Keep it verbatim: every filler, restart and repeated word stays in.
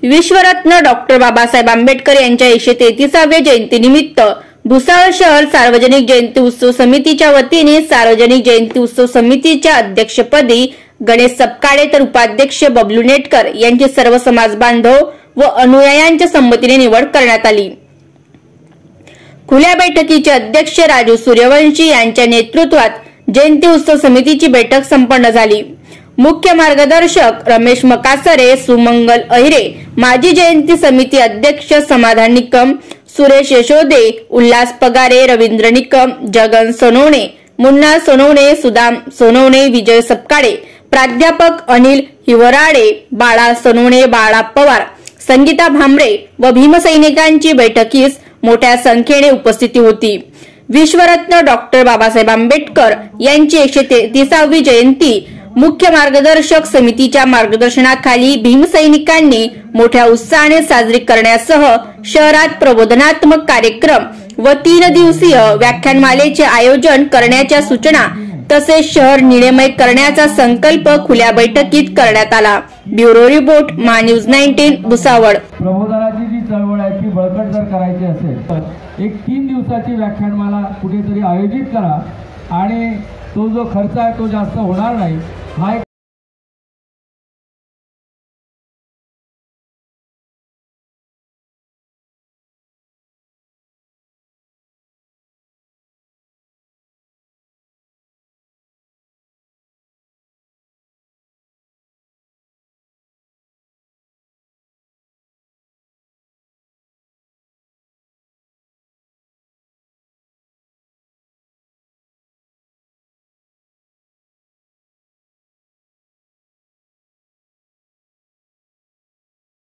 विश्वरत्न doctor Babasaheb Ambedkar यांच्या एकशे तेहतीसाव्या जयंतीनिमित्त भुसावळ शहर सार्वजनिक जयंती उत्सव समितीच्या वतीने सार्वजनिक जयंती उत्सव समितीच्या अध्यक्षपदी गणेश सपकाळे तर उपाध्यक्ष बबलू नेटकर यांची सर्व समाज बांधव व अनुयायांच्या संमतीने निवड करण्यात आली। खुल्या बैठकीचे अध्यक्ष राजू सूर्यवंशी यांच्या नेतृत्वात जयंती उत्सव समितीची बैठक संपन्न झाली। मुख्य मार्गदर्शक रमेश मकासरे, सुमंगल अहिरे, माजी जयंती समिती अध्यक्ष समाधान निकम, सुरेश यशोदे, उल्हास पगारे, रवींद्र निकम, जगन सोनवणे, मुन्ना सोनवणे, सुदाम सोनवणे, विजय सपकाळे, प्राध्यापक अनिल हिवराडे, बाळा सोनवणे, बाळा पवार, संगीता भामरे व भीमसैनिकांची बैठकीस मोठ्या संख्येने उपस्थिती होती। विश्वरत्न डॉक्टर बाबासाहेब आंबेडकर यांची एकशे तेहतीसावी जयंती मुख्य मार्गदर्शक समितीच्या मार्गदर्शनाखाली भीमसैनिकांनी मोठ्या उत्साहाने साजरी करण्यासह शहरात प्रबोधनात्मक कार्यक्रम व तीन दिवसीय व्याख्यानमालेचे आयोजन करण्याच्या सूचना तसेच शहर निळेमय करण्याचा संकल्प खुल्या बैठकीत करण्यात आला। ब्युरो रिपोर्ट मा न्यूज नाईन्टीन भुसावळ। प्रबोधनाची जी चळवळ आहे ती बळकट जर करायची असेल तर एक तीन दिवसाची व्याख्यानमाला कुठेतरी आयोजित करा आणि तो जो खर्च आहे तो जास्त होणार नाही। हा